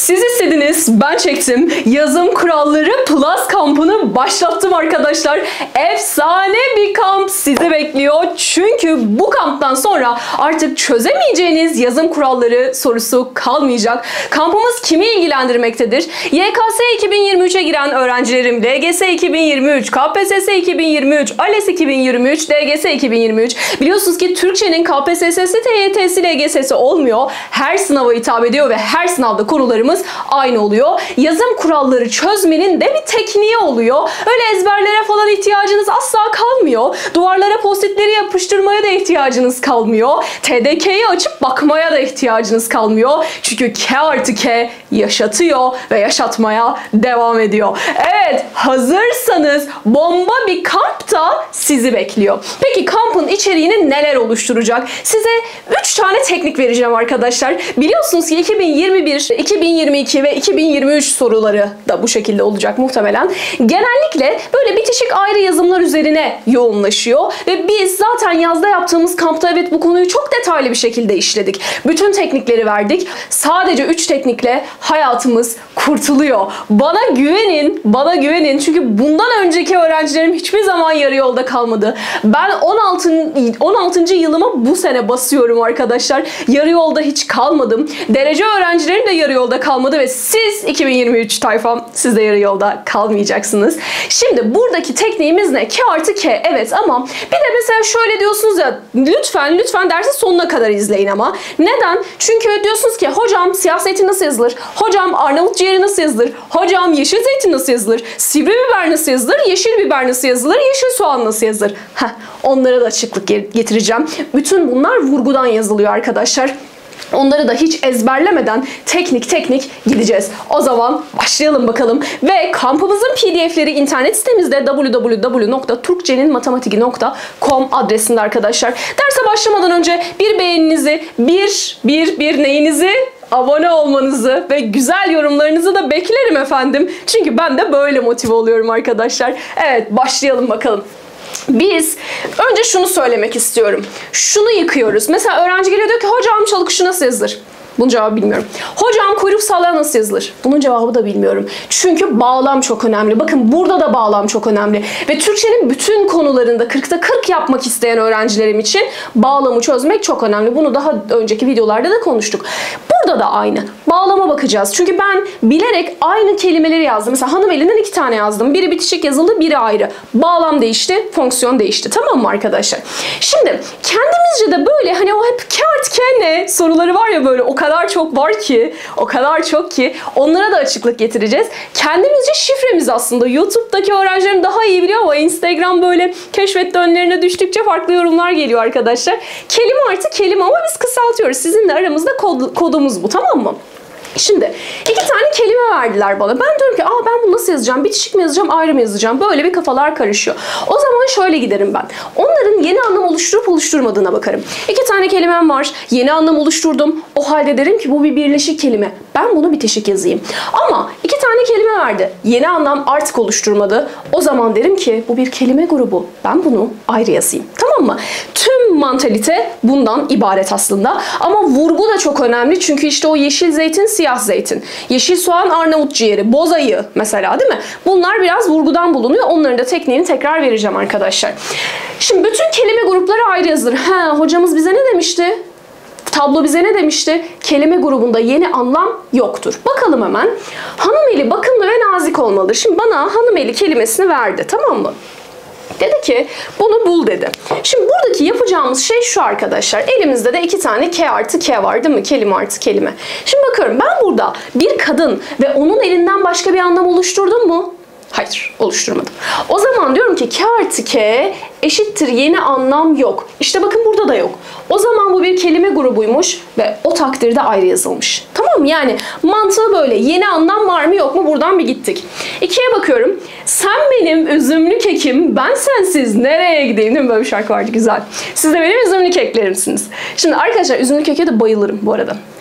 Siz istediniz, ben çektim. Yazım kuralları Plus kampını başlattım arkadaşlar. Efsane bir kamp sizi bekliyor. Çünkü bu kamptan sonra artık çözemeyeceğiniz yazım kuralları sorusu kalmayacak. Kampımız kimi ilgilendirmektedir? YKS 2023'e giren öğrencilerim, LGS 2023, KPSS 2023, ALES 2023, DGS 2023. Biliyorsunuz ki Türkçenin KPSS'si, TYT'si, LGS'si olmuyor. Her sınava hitap ediyor ve her sınavda konularımız aynı oluyor. Yazım kuralları çözmenin de bir tekniği oluyor. Öyle ezberlere falan ihtiyacınız asla kalmıyor. Duvarlara postitleri yapıştırmaya da ihtiyacınız kalmıyor. TDK'yi açıp bakmaya da ihtiyacınız kalmıyor. Çünkü K artı K yaşatıyor ve yaşatmaya devam ediyor. Evet, hazırsanız bomba bir kamp da sizi bekliyor. Peki kampın içeriğini neler oluşturacak? Size 3 tane teknik vereceğim arkadaşlar. Biliyorsunuz ki 2021, 2022 ve 2023 soruları da bu şekilde olacak muhtemelen. Genellikle böyle bitişik ayrı yazımlar üzerine yoğunlaşıyor ve biz zaten yazda yaptığımız kampta evet bu konuyu çok detaylı bir şekilde işledik. Bütün teknikleri verdik. Sadece 3 teknikle hayatımız kurtuluyor. Bana güvenin, bana güvenin. Çünkü bundan önceki öğrencilerim hiçbir zaman yarı yolda kalmadı. Ben 16. yılıma bu sene basıyorum arkadaşlar. Yarı yolda hiç kalmadım. Derece öğrencilerim de yarı yolda kalmadı ve siz 2023 tayfam, siz de yarı yolda kalmayacaksınız. Şimdi buradaki tekniğimiz ne? K artı K, evet, ama bir de mesela şöyle diyorsunuz ya, lütfen dersin sonuna kadar izleyin ama. Neden? Çünkü diyorsunuz ki hocam siyah zeytin nasıl yazılır? Hocam Arnavut ciğeri nasıl yazılır? Hocam yeşil zeytin nasıl yazılır? Sivri biber nasıl yazılır? Yeşil biber nasıl yazılır? Yeşil soğan nasıl yazılır? Onlara da açıklık getireceğim. Bütün bunlar vurgudan yazılıyor arkadaşlar. Onları da hiç ezberlemeden teknik gideceğiz. O zaman başlayalım bakalım. Ve kampımızın pdf'leri internet sitemizde www.turkceninmatematiki.com adresinde arkadaşlar. Derse başlamadan önce bir beğeninizi, bir neyinizi? Abone olmanızı ve güzel yorumlarınızı da beklerim efendim. Çünkü ben de böyle motive oluyorum arkadaşlar. Evet, başlayalım bakalım. Biz önce şunu söylemek istiyorum. Şunu yıkıyoruz. Mesela öğrenci geliyor diyor ki hocam çalı kuşu nasıl yazılır? Bunun cevabı bilmiyorum. Hocam kuyruk sallağı nasıl yazılır? Bunun cevabı da bilmiyorum. Çünkü bağlam çok önemli. Bakın burada da bağlam çok önemli. Ve Türkçenin bütün konularında 40'ta 40 yapmak isteyen öğrencilerim için bağlamı çözmek çok önemli. Bunu daha önceki videolarda da konuştuk. Burada da aynı. Bağlama bakacağız. Çünkü ben bilerek aynı kelimeleri yazdım. Mesela Hanımeli'den 2 tane yazdım. Biri bitişik yazıldı, biri ayrı. Bağlam değişti, fonksiyon değişti. Tamam mı arkadaşlar? Şimdi kendimizce de böyle hani o hep K artı K ne soruları var ya, böyle o kadar çok var ki, o kadar çok ki onlara da açıklık getireceğiz. Kendimizce şifremiz aslında. YouTube'daki öğrencilerim daha iyi biliyor ama Instagram böyle keşfette önlerine düştükçe farklı yorumlar geliyor arkadaşlar. Kelime artı kelime ama biz kısaltıyoruz. Sizinle aramızda kodumuz bu, tamam mı? Şimdi 2 tane kelime verdiler bana. Ben diyorum ki ben bunu nasıl yazacağım? Bitişik mi yazacağım, ayrı mı yazacağım? Böyle bir kafalar karışıyor. O zaman şöyle giderim ben. Onların yeni anlam oluşturup oluşturmadığına bakarım. 2 tane kelimem var. Yeni anlam oluşturdum. O halde derim ki bu bir birleşik kelime. Ben bunu bitişik yazayım. Ama 2 tane kelime verdi. Yeni anlam artık oluşturmadı. O zaman derim ki bu bir kelime grubu. Ben bunu ayrı yazayım. Tamam mı? Tüm mantalite bundan ibaret aslında. Ama vurgu da çok önemli. Çünkü işte o yeşil zeytin, siyah zeytin, yeşil soğan, Arnavut ciğeri, boz ayı mesela, değil mi? Bunlar biraz vurgudan bulunuyor. Onların da tekniğini tekrar vereceğim arkadaşlar. Şimdi bütün kelime grupları ayrı yazılır. Hocamız bize ne demişti? Tablo bize ne demişti? Kelime grubunda yeni anlam yoktur. Bakalım hemen. Hanımeli bakımlı ve nazik olmalıdır. Şimdi bana hanımeli kelimesini verdi, tamam mı? Dedi ki bunu bul dedi. Şimdi buradaki yapacağımız şey şu arkadaşlar. Elimizde de 2 tane K artı K var, değil mi? Kelime artı kelime. Şimdi bakıyorum, ben burada bir kadın ve onun elinden başka bir anlam oluşturdum mu? Hayır, oluşturmadım. O zaman diyorum ki K artı K eşittir yeni anlam yok. İşte bakın burada da yok. O zaman bu bir kelime grubuymuş ve o takdirde ayrı yazılmış. Tamam mı? Yani mantığı böyle. Yeni anlam var mı yok mu? Buradan bir gittik. 2'ye bakıyorum. Sen benim üzümlü kekim, ben sensiz nereye gideyim, değil mi? Böyle bir şarkı vardı, güzel. Siz de benim üzümlü keklerimsiniz. Şimdi arkadaşlar üzümlü keke de bayılırım bu arada.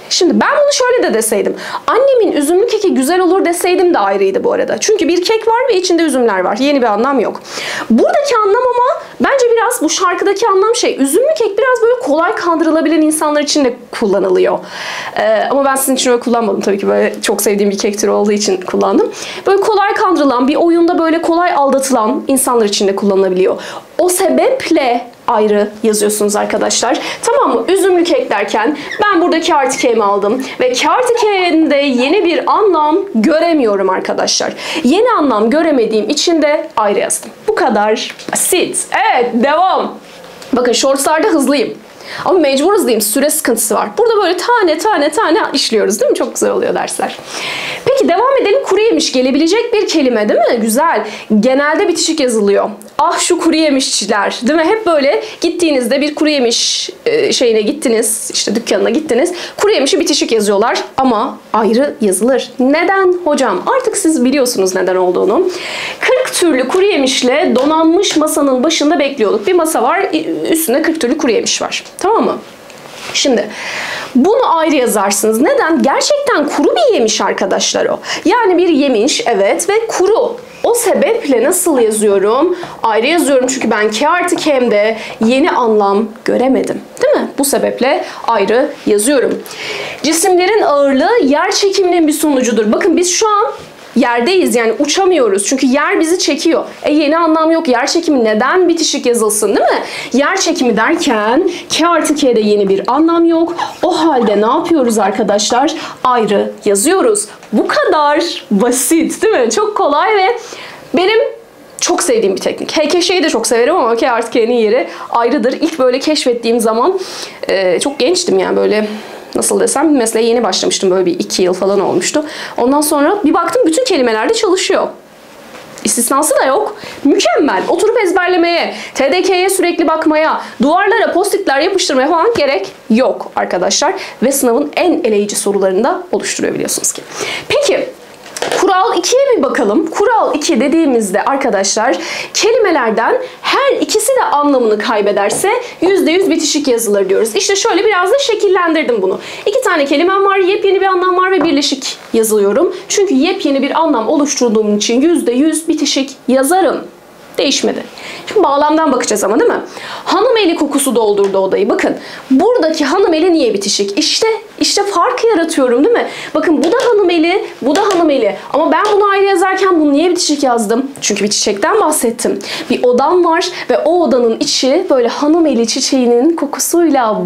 Şimdi ben bunu şöyle de deseydim. Annemin üzümlü keki güzel olur deseydim de ayrıydı bu arada. Çünkü bir kek var ve içinde üzümler var. Yeni bir anlam yok. Buradaki anlam ama bence biraz bu şarkıdaki anlam üzümlü kek biraz böyle kolay kandırılabilen insanlar için de kullanılıyor. Ama ben sizin için öyle kullanmadım tabii ki. Böyle çok sevdiğim bir kek türü olduğu için kullandım. Böyle kolay kandırılan, bir oyunda böyle kolay aldatılan insanlar için de kullanılabiliyor. O sebeple ayrı yazıyorsunuz arkadaşlar. Tamam mı? Üzümlü kek derken ben buradaki artı K'mi aldım. Ve artı K'de yeni bir anlam göremiyorum arkadaşlar. Yeni anlam göremediğim için de ayrı yazdım. Bu kadar basit. Evet, devam. Bakın shortslarda hızlıyım. Ama mecbur hızlıyım. Süre sıkıntısı var. Burada böyle tane işliyoruz değil mi? Çok güzel oluyor dersler. Peki devam edelim. Kuru yemiş gelebilecek bir kelime değil mi? Güzel. Genelde bitişik yazılıyor. Ah şu kuru yemişçiler değil mi? Hep böyle gittiğinizde bir kuru yemiş şeyine gittiniz, işte dükkanına gittiniz. Kuru yemişi bitişik yazıyorlar ama ayrı yazılır. Neden hocam? Artık siz biliyorsunuz neden olduğunu. 40 türlü kuru yemişle donanmış masanın başında bekliyorduk. Bir masa var, üstünde 40 türlü kuru yemiş var. Tamam mı? Şimdi bunu ayrı yazarsınız. Neden? Gerçekten kuru bir yemiş arkadaşlar o. Yani bir yemiş, evet, ve kuru. O sebeple nasıl yazıyorum? Ayrı yazıyorum çünkü ben K artı K'mde yeni anlam göremedim. Değil mi? Bu sebeple ayrı yazıyorum. Cisimlerin ağırlığı yer çekiminin bir sonucudur. Bakın biz şu an yerdeyiz, yani uçamıyoruz. Çünkü yer bizi çekiyor. Yeni anlam yok. Yer çekimi neden bitişik yazılsın değil mi? Yer çekimi derken K artı K'de yeni bir anlam yok. O halde ne yapıyoruz arkadaşlar? Ayrı yazıyoruz. Bu kadar basit değil mi? Çok kolay ve benim çok sevdiğim bir teknik. Heykeşe'yi de çok severim ama K artı K'nin yeri ayrıdır. İlk böyle keşfettiğim zaman çok gençtim, yani böyle nasıl desem, mesleğe yeni başlamıştım, böyle bir 2 yıl falan olmuştu. Ondan sonra bir baktım bütün kelimelerde çalışıyor. İstisnası da yok. Mükemmel. Oturup ezberlemeye, TDK'ye sürekli bakmaya, duvarlara postitler yapıştırmaya falan gerek yok arkadaşlar. Ve sınavın en eleyici sorularını da oluşturuyor biliyorsunuz ki. Peki Kural 2'ye bir bakalım. Kural 2 dediğimizde arkadaşlar kelimelerden her ikisi de anlamını kaybederse %100 bitişik yazılır diyoruz. İşte şöyle biraz da şekillendirdim bunu. 2 tane kelimem var, yepyeni bir anlam var ve birleşik yazılıyorum. Çünkü yepyeni bir anlam oluşturduğum için %100 bitişik yazarım. Değişmedi. Şimdi bağlamdan bakacağız ama değil mi? Hanım eli kokusu doldurdu odayı. Bakın buradaki hanım eli niye bitişik? İşte farkı yaratıyorum değil mi? Bakın bu da hanım eli, bu da hanım eli. Ama ben bunu ayrı yazarken bunu niye bitişik yazdım? Çünkü bir çiçekten bahsettim. Bir odam var ve o odanın içi böyle hanım eli çiçeğinin kokusuyla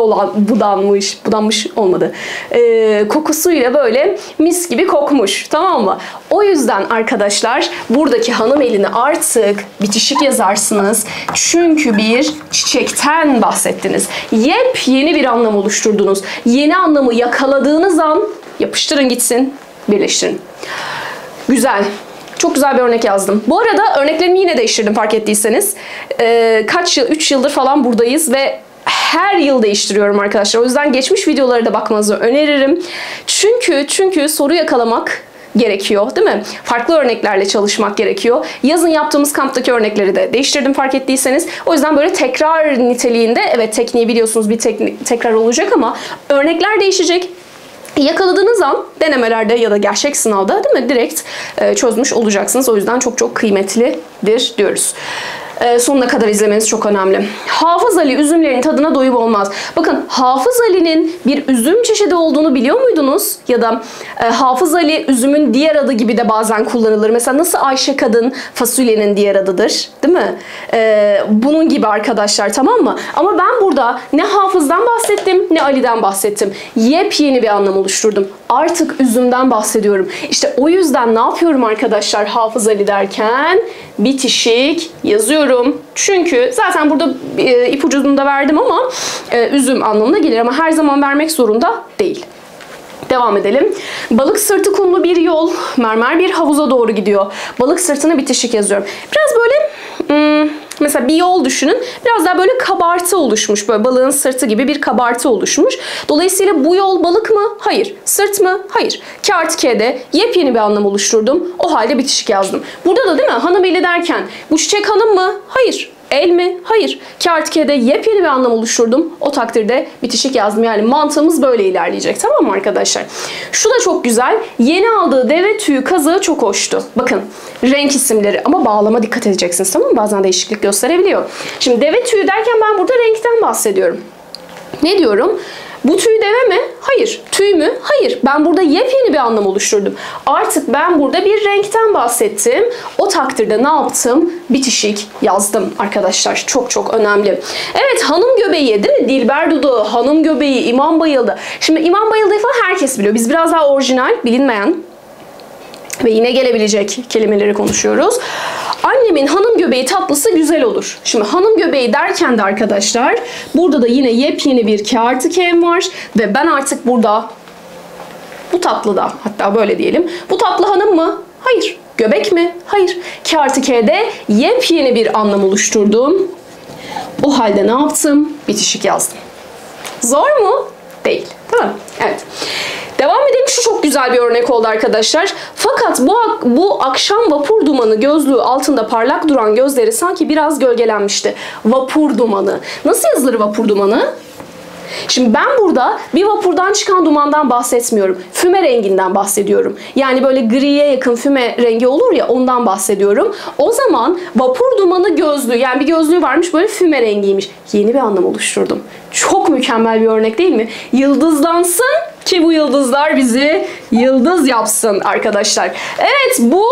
budanmış olmadı. Kokusuyla böyle mis gibi kokmuş. Tamam mı? O yüzden arkadaşlar buradaki hanım elini artık bitişik yazarsınız. Çünkü bir çiçekten bahsettiniz. Yepyeni bir anlam oluşturdunuz. Yeni anlamı yakaladığınız an yapıştırın gitsin, birleştirin. Güzel. Çok güzel bir örnek yazdım. Bu arada örneklerimi yine değiştirdim fark ettiyseniz. 3 yıldır falan buradayız ve her yıl değiştiriyorum arkadaşlar. O yüzden geçmiş videolara da bakmanızı öneririm. Çünkü soru yakalamak gerekiyor değil mi? Farklı örneklerle çalışmak gerekiyor. Yazın yaptığımız kamptaki örnekleri de değiştirdim fark ettiyseniz. O yüzden böyle tekrar niteliğinde, evet tekniği biliyorsunuz bir tekrar olacak ama örnekler değişecek. Yakaladığınız an denemelerde ya da gerçek sınavda değil mi? Direkt çözmüş olacaksınız. O yüzden çok çok kıymetlidir diyoruz. Sonuna kadar izlemeniz çok önemli. Hafız Ali üzümlerin tadına doyum olmaz. Bakın Hafız Ali'nin bir üzüm çeşidi olduğunu biliyor muydunuz? Ya da Hafız Ali üzümün diğer adı gibi de bazen kullanılır. Mesela nasıl Ayşe kadın fasulyenin diğer adıdır, değil mi? Bunun gibi arkadaşlar, tamam mı? Ama ben burada ne Hafız'dan bahsettim ne Ali'den bahsettim. Yepyeni bir anlam oluşturdum. Artık üzümden bahsediyorum. İşte o yüzden ne yapıyorum arkadaşlar Hafız Ali derken? Bitişik yazıyorum. Çünkü zaten burada ipucunu da verdim ama üzüm anlamına gelir ama her zaman vermek zorunda değil. Devam edelim. Balık sırtı kumlu bir yol, mermer bir havuza doğru gidiyor. Balık sırtına bitişik yazıyorum. Biraz böyle mesela bir yol düşünün. Biraz daha böyle kabartı oluşmuş. Böyle balığın sırtı gibi bir kabartı oluşmuş. Dolayısıyla bu yol balık mı? Hayır. Sırt mı? Hayır. K artı K'de yepyeni bir anlam oluşturdum. O halde bitişik yazdım. Burada da değil mi? Hanım eli derken bu çiçek hanım mı? Hayır. El mi? Hayır. K artı K'de yepyeni bir anlam oluşturdum. O takdirde bitişik yazdım. Yani mantığımız böyle ilerleyecek. Tamam mı arkadaşlar? Şu da çok güzel. Yeni aldığı deve tüyü kazığı çok hoştu. Bakın renk isimleri ama bağlama dikkat edeceksiniz. Tamam mı? Bazen değişiklik gösterebiliyor. Şimdi deve tüyü derken ben burada renkten bahsediyorum. Ne diyorum? Bu tüy deve mi? Hayır. Tüy mü? Hayır. Ben burada yepyeni bir anlam oluşturdum. Artık ben burada bir renkten bahsettim. O takdirde ne yaptım? Bitişik yazdım arkadaşlar. Çok çok önemli. Evet, hanım göbeği değil mi? Dilber dudağı, hanım göbeği, imam bayıldı. Şimdi imam bayıldığı falan herkes biliyor. Biz biraz daha orijinal, bilinmeyen ve yine gelebilecek kelimeleri konuşuyoruz. Annemin hanım göbeği tatlısı güzel olur. Şimdi hanım göbeği derken de arkadaşlar burada da yine yepyeni bir K artı K'm var. Ve ben artık burada bu tatlıda, hatta böyle diyelim. Bu tatlı hanım mı? Hayır. Göbek mi? Hayır. K artı K'de yepyeni bir anlam oluşturdum. O halde ne yaptım? Bitişik yazdım. Zor mu? Değil. Tamam. Evet. Devam edelim. Şu çok güzel bir örnek oldu arkadaşlar. Fakat bu akşam vapur dumanı gözlüğü altında parlak duran gözleri sanki biraz gölgelenmişti. Vapur dumanı. Nasıl yazılır vapur dumanı? Şimdi ben burada bir vapurdan çıkan dumandan bahsetmiyorum. Füme renginden bahsediyorum. Yani böyle griye yakın füme rengi olur ya, ondan bahsediyorum. O zaman vapur dumanı gözlüğü, yani bir gözlüğü varmış böyle füme rengiymiş. Yeni bir anlam oluşturdum. Çok mükemmel bir örnek değil mi? Yıldızlansın ki bu yıldızlar bizi yıldız yapsın arkadaşlar. Evet, bu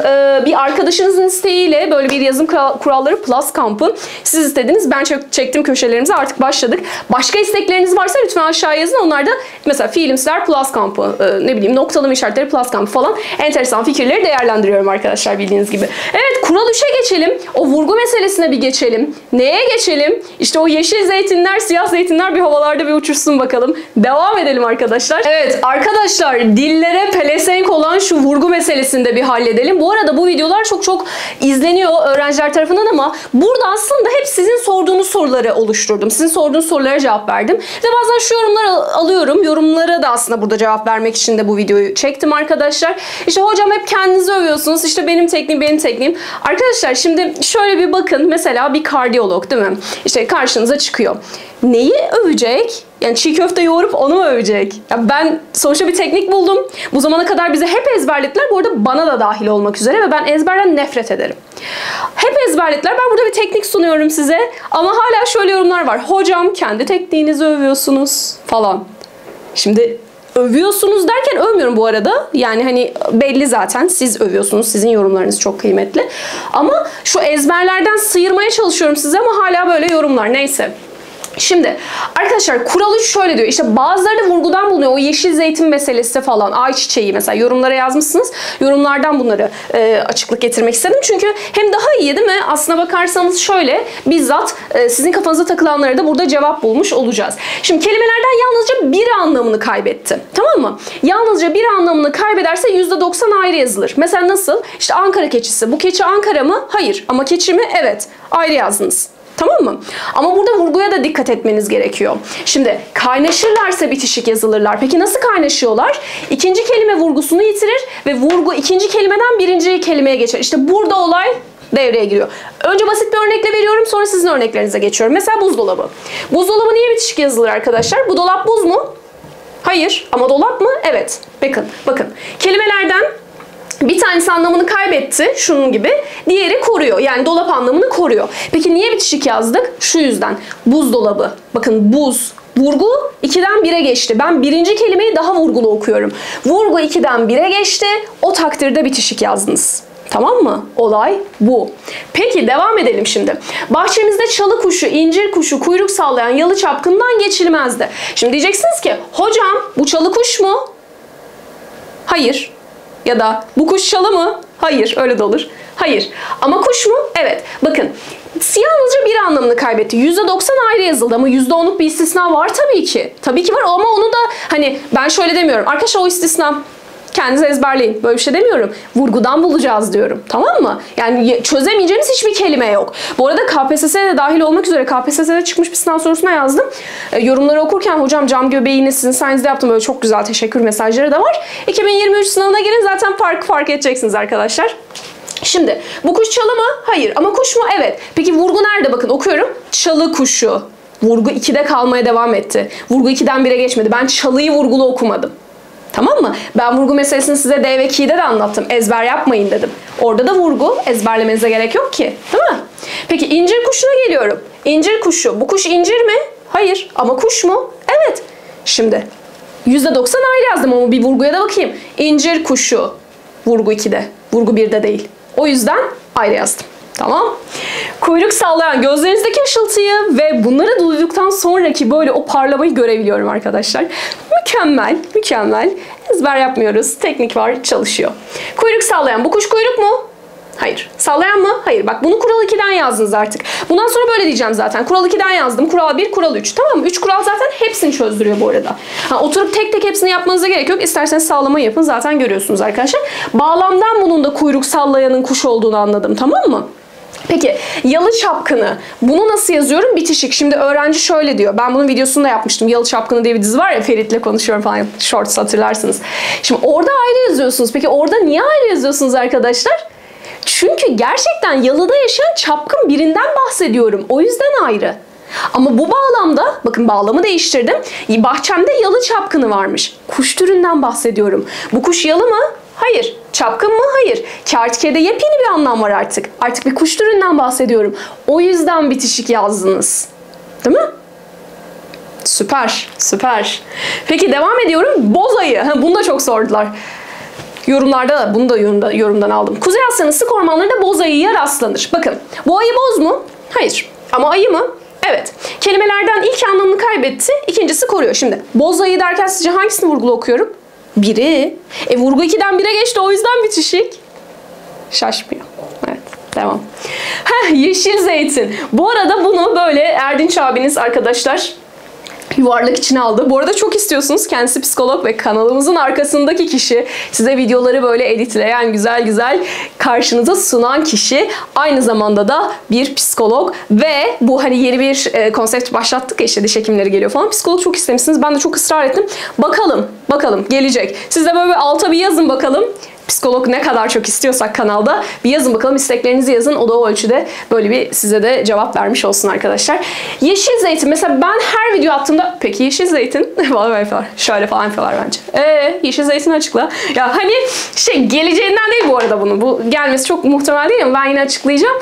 bir arkadaşınızın isteğiyle böyle bir yazım kuralları plus kampı. Siz istediniz, ben çektim köşelerimize, artık başladık. Başka istekleriniz varsa lütfen aşağıya yazın. Onlar da mesela fiilimsiler plus kampı, ne bileyim noktalama işaretleri plus kampı falan, enteresan fikirleri değerlendiriyorum arkadaşlar, bildiğiniz gibi. Evet, kural 3'e geçelim. O vurgu meselesine bir geçelim. Neye geçelim? İşte o yeşil zeytinler, siyah zeytinler bir havalarda bir uçuşsun bakalım. Devam edelim arkadaşlar. Evet arkadaşlar, dillere pelesenk olan şu vurgu meselesini de bir halledelim. Bu arada bu videolar çok izleniyor öğrenciler tarafından ama burada aslında hep sizin sorduğunuz soruları oluşturdum. Sizin sorduğunuz sorulara cevap verdim. Ve bazen şu yorumları alıyorum. Yorumlara da aslında burada cevap vermek için de bu videoyu çektim arkadaşlar. İşte hocam hep kendinizi övüyorsunuz. İşte benim tekniğim. Arkadaşlar şimdi şöyle bir bakın. Mesela bir kardiyolog değil mi? İşte karşınıza çıkıyor. Neyi övecek? Yani çiğ köfte yoğurup onu mu övecek? Ya ben sonuçta bir teknik buldum. Bu zamana kadar bize hep ezberlettiler. Bu arada bana da dahil olmak üzere ve ben ezberden nefret ederim. Hep ezberlettiler. Ben burada bir teknik sunuyorum size. Ama hala şöyle yorumlar var. Hocam kendi tekniğinizi övüyorsunuz falan. Şimdi övüyorsunuz derken övmüyorum bu arada. Yani hani belli zaten. Siz övüyorsunuz. Sizin yorumlarınız çok kıymetli. Ama şu ezberlerden sıyırmaya çalışıyorum size ama hala böyle yorumlar. Neyse. Şimdi arkadaşlar kural 3 şöyle diyor. İşte bazıları da vurgudan bulunuyor. O yeşil zeytin meselesi falan. Ayçiçeği mesela yorumlara yazmışsınız. Yorumlardan bunları açıklık getirmek istedim. Çünkü hem daha iyi değil mi? Aslına bakarsanız şöyle bizzat sizin kafanıza takılanlara da burada cevap bulmuş olacağız. Şimdi kelimelerden yalnızca bir anlamını kaybetti. Tamam mı? Yalnızca bir anlamını kaybederse %90 ayrı yazılır. Mesela nasıl? İşte Ankara keçisi. Bu keçi Ankara mı? Hayır. Ama keçi mi? Evet. Ayrı yazdınız. Tamam mı? Ama burada vurguya da dikkat etmeniz gerekiyor. Şimdi kaynaşırlarsa bitişik yazılırlar. Peki nasıl kaynaşıyorlar? İkinci kelime vurgusunu yitirir ve vurgu ikinci kelimeden birinci kelimeye geçer. İşte burada olay devreye giriyor. Önce basit bir örnekle veriyorum, sonra sizin örneklerinize geçiyorum. Mesela buzdolabı. Buzdolabı niye bitişik yazılır arkadaşlar? Bu dolap buz mu? Hayır. Ama dolap mı? Evet. Bakın. Kelimelerden bir tanesi anlamını kaybetti, şunun gibi. Diğeri koruyor. Yani dolap anlamını koruyor. Peki niye bitişik yazdık? Şu yüzden. Buzdolabı. Bakın buz. Vurgu 2'den 1'e geçti. Ben birinci kelimeyi daha vurgulu okuyorum. Vurgu 2'den 1'e geçti. O takdirde bitişik yazdınız. Tamam mı? Olay bu. Peki devam edelim şimdi. Bahçemizde çalı kuşu, incir kuşu, kuyruk sallayan yalı çapkından geçilmezdi. Şimdi diyeceksiniz ki hocam bu çalı kuş mu? Hayır. Ya da bu kuş çalı mı? Hayır, öyle de olur. Hayır. Ama kuş mu? Evet. Bakın, yalnızca bir anlamını kaybetti. %90 ayrı yazıldı ama %10'luk bir istisna var tabii ki. Tabii ki var ama onu da hani ben şöyle demiyorum. Arkadaşlar o istisna kendinize ezberleyin. Böyle bir şey demiyorum. Vurgudan bulacağız diyorum. Tamam mı? Yani çözemeyeceğimiz hiçbir kelime yok. Bu arada KPSS'ye de dahil olmak üzere KPSS'de çıkmış bir sınav sorusuna yazdım. Yorumları okurken hocam cam göbeğini sizin sayenizde yaptım. Böyle çok güzel teşekkür mesajları da var. 2023 sınavına girin zaten fark edeceksiniz arkadaşlar. Şimdi bu kuş çalı mı? Hayır. Ama kuş mu? Evet. Peki vurgu nerede? Bakın okuyorum. Çalı kuşu. Vurgu 2'de kalmaya devam etti. Vurgu 2'den 1'e geçmedi. Ben çalıyı vurgulu okumadım. Tamam mı? Ben vurgu meselesini size D ve K'de de anlattım. Ezber yapmayın dedim. Orada da vurgu. Ezberlemenize gerek yok ki. Değil mi? Peki incir kuşuna geliyorum. İncir kuşu. Bu kuş incir mi? Hayır. Ama kuş mu? Evet. Şimdi %90 ayrı yazdım ama bir vurguya da bakayım. İncir kuşu. Vurgu 2'de. Vurgu 1'de değil. O yüzden ayrı yazdım. Tamam. Kuyruk sallayan gözlerinizdeki ışıltıyı ve bunları duyduktan sonraki böyle o parlamayı görebiliyorum arkadaşlar. Mükemmel, mükemmel. Ezber yapmıyoruz. Teknik var, çalışıyor. Kuyruk sallayan. Bu kuş kuyruk mu? Hayır. Sallayan mı? Hayır. Bak bunu kural 2'den yazdınız artık. Bundan sonra böyle diyeceğim zaten. Kural 2'den yazdım. Kural 1, kural 3. Tamam mı? 3 kural zaten hepsini çözdürüyor bu arada. Oturup tek tek hepsini yapmanıza gerek yok. İsterseniz sallama yapın. Zaten görüyorsunuz arkadaşlar. Bağlamdan bunun da kuyruk sallayanın kuş olduğunu anladım. Tamam mı? Peki yalı çapkını. Bunu nasıl yazıyorum? Bitişik. Şimdi öğrenci şöyle diyor. Ben bunun videosunu da yapmıştım. Yalı Çapkını diye bir dizi var ya, Ferit'le konuşuyorum falan. Shorts hatırlarsınız. Şimdi orada ayrı yazıyorsunuz. Peki orada niye ayrı yazıyorsunuz arkadaşlar? Çünkü gerçekten yalıda yaşayan çapkın birinden bahsediyorum. O yüzden ayrı. Ama bu bağlamda, bakın bağlamı değiştirdim. Bahçemde yalı çapkını varmış. Kuş türünden bahsediyorum. Bu kuş yalı mı? Hayır. Çapkın mı? Hayır. Kertenkele'de yepyeni bir anlam var artık. Artık bir kuş türünden bahsediyorum. O yüzden bitişik yazdınız. Değil mi? Süper, süper. Peki devam ediyorum. Boz ayı. Bunu da çok sordular. Yorumlarda da, bunu da yorumdan aldım. Kuzey Asya'nın sık ormanlarında boz ayıya rastlanır. Bakın, bu ayı boz mu? Hayır. Ama ayı mı? Evet. Kelimelerden ilk anlamını kaybetti, ikincisi koruyor. Şimdi boz ayı derken sizce hangisini vurgulu okuyorum? Biri. Vurgu 2'den 1'e geçti, o yüzden bitişik. Şaşmıyor. Evet. Devam. Yeşil zeytin. Bu arada bunu böyle Erdinç abiniz arkadaşlar yuvarlak içine aldı. Bu arada çok istiyorsunuz. Kendisi psikolog ve kanalımızın arkasındaki kişi. Size videoları böyle editleyen, güzel güzel karşınıza sunan kişi. Aynı zamanda da bir psikolog ve bu hani yeni bir konsept başlattık ya, işte diş hekimleri geliyor falan. Psikolog çok istemişsiniz. Ben de çok ısrar ettim. Bakalım gelecek. Siz de böyle alta bir yazın bakalım. Psikolog ne kadar çok istiyorsak kanalda bir yazın bakalım, isteklerinizi yazın. O da o ölçüde böyle bir size de cevap vermiş olsun arkadaşlar. Yeşil zeytin. Mesela ben her video attığımda peki yeşil zeytin şöyle falan yapıyorlar bence. Yeşil zeytin açıkla. Ya hani geleceğinden değil bu arada bunun. Bu gelmesi çok muhtemel değil ama ben yine açıklayacağım.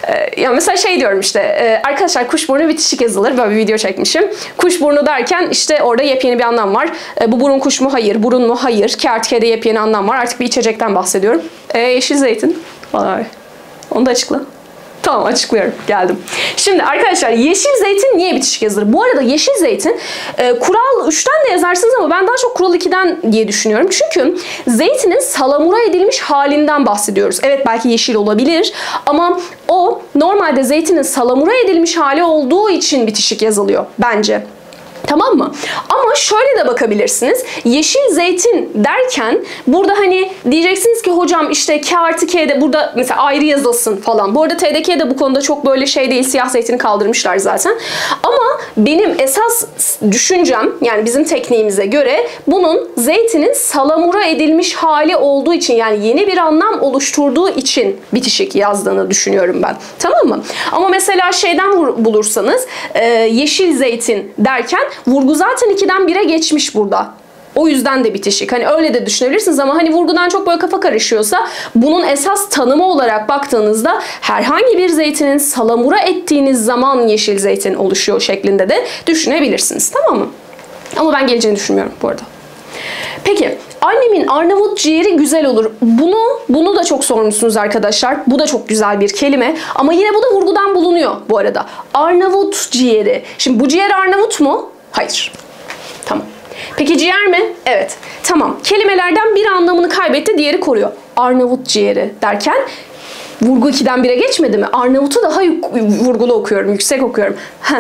Ya mesela diyorum işte arkadaşlar kuşburnu bitişik yazılır. Böyle bir video çekmişim. Kuşburnu derken işte orada yepyeni bir anlam var. Bu burun kuş mu? Hayır. Burun mu? Hayır. Kertenkele'de yepyeni anlam var. Artık bir içecek bahsediyorum. Yeşil zeytin. Vallahi. Onu da açıkla. Tamam, açıklıyorum. Geldim. Şimdi arkadaşlar yeşil zeytin niye bitişik yazılır? Bu arada yeşil zeytin kural 3'ten de yazarsınız ama ben daha çok kural 2'den diye düşünüyorum. Çünkü zeytinin salamura edilmiş halinden bahsediyoruz. Evet, belki yeşil olabilir ama o normalde zeytinin salamura edilmiş hali olduğu için bitişik yazılıyor bence. Tamam mı? Ama şöyle de bakabilirsiniz. Yeşil zeytin derken burada hani diyeceksiniz ki hocam işte K artı K'de burada mesela ayrı yazılsın falan. Bu arada TDK de bu konuda çok böyle değil. Siyah zeytini kaldırmışlar zaten. Ama benim esas düşüncem, yani bizim tekniğimize göre bunun zeytinin salamura edilmiş hali olduğu için, yani yeni bir anlam oluşturduğu için bitişik yazdığını düşünüyorum ben. Tamam mı? Ama mesela bulursanız yeşil zeytin derken vurgu zaten 2'den 1'e geçmiş burada. O yüzden de bitişik. Hani öyle de düşünebilirsiniz ama hani vurgudan çok böyle kafa karışıyorsa bunun esas tanımı olarak baktığınızda herhangi bir zeytinin salamura ettiğiniz zaman yeşil zeytin oluşuyor şeklinde de düşünebilirsiniz. Tamam mı? Ama ben geleceğini düşünmüyorum bu arada. Peki, annemin Arnavut ciğeri güzel olur. Bunu da çok sormuşsunuz arkadaşlar. Bu da çok güzel bir kelime. Ama yine bu da vurgudan bulunuyor bu arada. Arnavut ciğeri. Şimdi bu ciğer Arnavut mu? Hayır. Tamam. Peki ciğer mi? Evet. Tamam. Kelimelerden biri anlamını kaybetti, diğeri koruyor. Arnavut ciğeri derken vurgu 2'den 1'e geçmedi mi? Arnavut'u daha vurgulu okuyorum, yüksek okuyorum.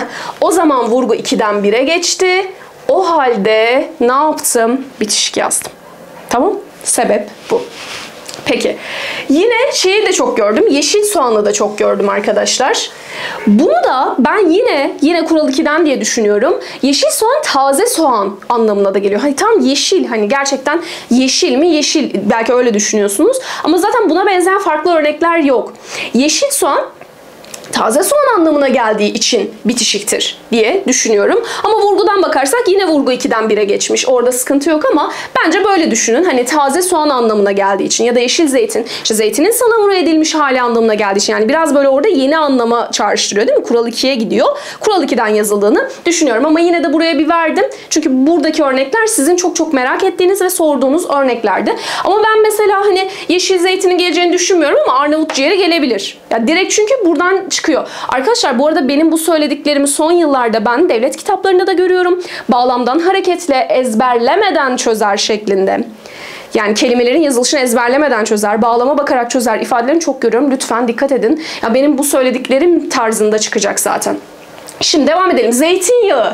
O zaman vurgu 2'den 1'e geçti. O halde ne yaptım? Bitişik yazdım. Tamam? Sebep bu. Peki. Yine şeyi de çok gördüm. Yeşil soğanı da çok gördüm arkadaşlar. Bunu da ben yine kural 2'den diye düşünüyorum. Yeşil soğan taze soğan anlamına da geliyor. Hani tam yeşil, hani gerçekten yeşil mi? Yeşil. Belki öyle düşünüyorsunuz. Ama zaten buna benzeyen farklı örnekler yok. Yeşil soğan taze soğan anlamına geldiği için bitişiktir diye düşünüyorum. Ama vurgudan bakarsak yine vurgu 2'den 1'e geçmiş. Orada sıkıntı yok ama bence böyle düşünün. Hani taze soğan anlamına geldiği için ya da yeşil zeytin, işte zeytinin salamura edilmiş hali anlamına geldiği için, yani biraz böyle orada yeni anlama çağrıştırıyor değil mi? Kural 2'ye gidiyor. Kural 2'den yazıldığını düşünüyorum ama yine de buraya bir verdim. Çünkü buradaki örnekler sizin çok çok merak ettiğiniz ve sorduğunuz örneklerdi. Ama ben mesela hani yeşil zeytinin geleceğini düşünmüyorum ama Arnavut ciğeri gelebilir. Ya direkt çünkü buradan çıkıyor. Arkadaşlar bu arada benim bu söylediklerimi son yıllarda ben devlet kitaplarında da görüyorum. Bağlamdan hareketle ezberlemeden çözer şeklinde. Yani kelimelerin yazılışını ezberlemeden çözer, bağlama bakarak çözer ifadelerini çok görüyorum. Lütfen dikkat edin. Ya benim bu söylediklerim tarzında çıkacak zaten. Şimdi devam edelim. Zeytinyağı.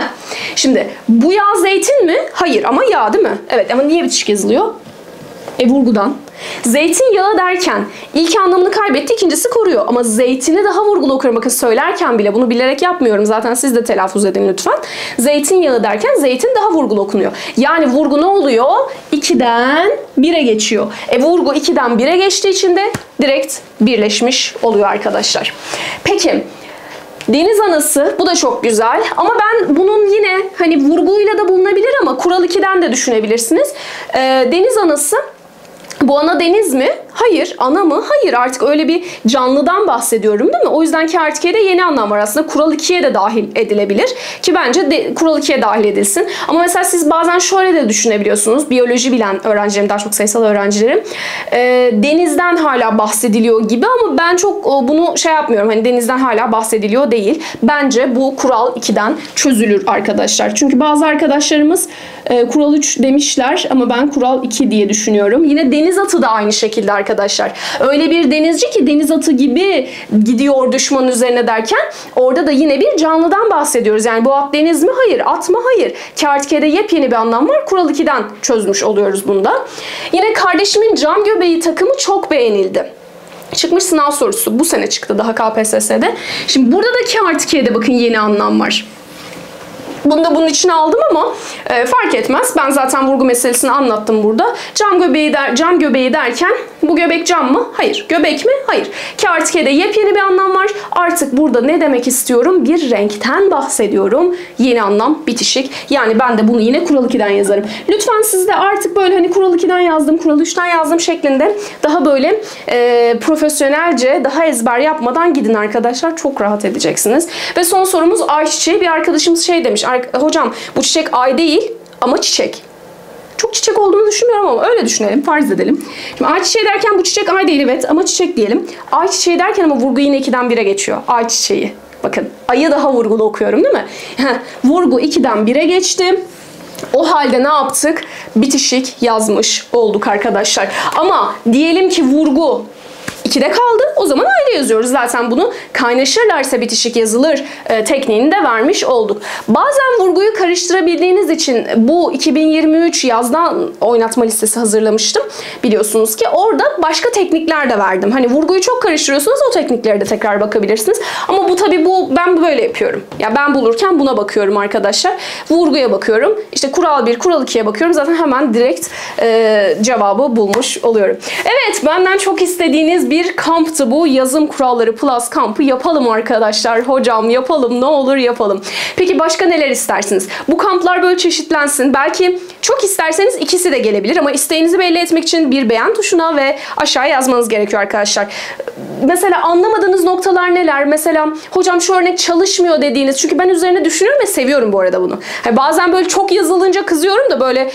Şimdi bu yağ zeytin mi? Hayır ama yağ değil mi? Evet ama niye bitişik yazılıyor? Vurgudan. Zeytinyağı derken ilk anlamını kaybetti, ikincisi koruyor. Ama zeytini daha vurgulu okuyorum. Bakın söylerken bile bunu bilerek yapmıyorum. Zaten siz de telaffuz edin lütfen. Zeytinyağı derken zeytin daha vurgulu okunuyor. Yani vurgu ne oluyor? 2'den 1'e geçiyor. Vurgu 2'den 1'e geçtiği için de direkt birleşmiş oluyor arkadaşlar. Peki. Deniz anası, bu da çok güzel ama ben bunun yine hani vurguyla da bulunabilir ama kural 2'den de düşünebilirsiniz. Deniz anası, bu ana deniz mi? Hayır. Ana mı? Hayır. Artık öyle bir canlıdan bahsediyorum değil mi? O yüzden ki artık yeni anlam var aslında. Kural 2'ye de dahil edilebilir. Ki bence kural 2'ye dahil edilsin. Ama mesela siz bazen şöyle de düşünebiliyorsunuz. Biyoloji bilen öğrencilerim, daha çok sayısal öğrencilerim. Denizden hala bahsediliyor gibi ama ben çok bunu şey yapmıyorum. Hani denizden hala bahsediliyor değil. Bence bu kural 2'den çözülür arkadaşlar. Çünkü bazı arkadaşlarımız kural 3 demişler ama ben kural 2 diye düşünüyorum. Yine deniz atı da aynı şekilde arkadaşlar. Öyle bir denizci ki deniz atı gibi gidiyor düşmanın üzerine derken orada da yine bir canlıdan bahsediyoruz. Yani bu at deniz mi? Hayır. At mı? Hayır. K+K'de yepyeni bir anlam var. Kural 2'den çözmüş oluyoruz bunda. Yine kardeşimin cam göbeği takımı çok beğenildi. Çıkmış sınav sorusu. Bu sene çıktı daha KPSS'de. Şimdi burada da K+K'de bakın yeni anlam var. Bunu da bunun içine aldım ama fark etmez. Ben zaten vurgu meselesini anlattım burada. Cam göbeği derken bu göbek cam mı? Hayır. Göbek mi? Hayır. K+K'de yepyeni bir anlam var. Artık burada ne demek istiyorum? Bir renkten bahsediyorum. Yeni anlam bitişik. Yani ben de bunu yine kural 2'den yazarım. Lütfen siz de artık böyle hani kural 2'den yazdım, kural 3'ten yazdım şeklinde daha böyle profesyonelce, daha ezber yapmadan gidin arkadaşlar. Çok rahat edeceksiniz. Ve son sorumuz ayçiçeği. Bir arkadaşımız şey demiş. Hocam bu çiçek ay değil ama çiçek. Çok çiçek olduğunu düşünmüyorum ama öyle düşünelim, farz edelim. Şimdi ayçiçeği derken bu çiçek ay değil, evet, ama çiçek diyelim. Ayçiçeği derken ama vurgu yine 2'den 1'e geçiyor. Ayçiçeği. Bakın ayı daha vurgulu okuyorum değil mi? Vurgu 2'den 1'e geçti. O halde ne yaptık? Bitişik yazmış olduk arkadaşlar. Ama diyelim ki vurgu 2'de kaldı. O zaman ayrı yazıyoruz. Zaten bunu kaynaşırlarsa bitişik yazılır tekniğini de vermiş olduk. Bazen vurguyu karıştırabildiğiniz için bu 2023 yazdan oynatma listesi hazırlamıştım. Biliyorsunuz ki orada başka teknikler de verdim. Hani vurguyu çok karıştırıyorsunuz, o tekniklere de tekrar bakabilirsiniz. Ama bu tabii ben böyle yapıyorum. Ya ben bulurken buna bakıyorum arkadaşlar. Vurguya bakıyorum. İşte kural 1, kural 2'ye bakıyorum. Zaten hemen direkt cevabı bulmuş oluyorum. Evet, benden çok istediğiniz bir kamptı bu. Yazım kuralları plus kampı yapalım arkadaşlar. Hocam yapalım, ne olur yapalım. Peki başka neler istersiniz? Bu kamplar böyle çeşitlensin. Belki çok isterseniz ikisi de gelebilir ama isteğinizi belli etmek için bir beğen tuşuna ve aşağıya yazmanız gerekiyor arkadaşlar. Mesela anlamadığınız noktalar neler? Mesela hocam şu örnek çalışmıyor dediğiniz. Çünkü ben üzerine düşünüyorum ve seviyorum bu arada bunu. Yani bazen böyle çok yazılınca kızıyorum da böyle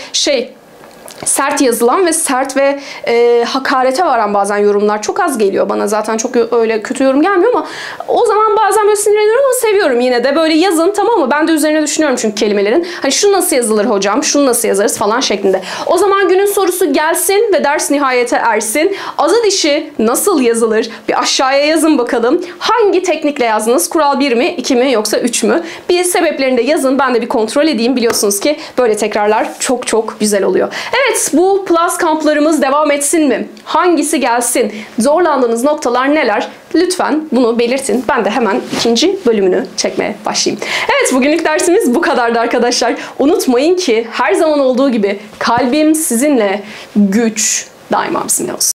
sert yazılan ve sert ve hakarete varan bazen yorumlar çok az geliyor bana. Zaten çok öyle kötü yorum gelmiyor ama o zaman bazen böyle sinirleniyorum ama seviyorum yine de. Böyle yazın, tamam mı? Ben de üzerine düşünüyorum çünkü kelimelerin. Hani şu nasıl yazılır hocam, şunu nasıl yazarız falan şeklinde. O zaman günün sorusu gelsin ve ders nihayete ersin. Azı dişi nasıl yazılır? Bir aşağıya yazın bakalım. Hangi teknikle yazdınız? Kural 1 mi, 2 mi yoksa 3 mü? Bir sebeplerini de yazın. Ben de bir kontrol edeyim. Biliyorsunuz ki böyle tekrarlar çok çok güzel oluyor. Evet, Evet, bu Plus kamplarımız devam etsin mi? Hangisi gelsin? Zorlandığınız noktalar neler? Lütfen bunu belirtin. Ben de hemen ikinci bölümünü çekmeye başlayayım. Evet, bugünlük dersimiz bu kadardı arkadaşlar. Unutmayın ki her zaman olduğu gibi kalbim sizinle, güç daima bizimle olsun.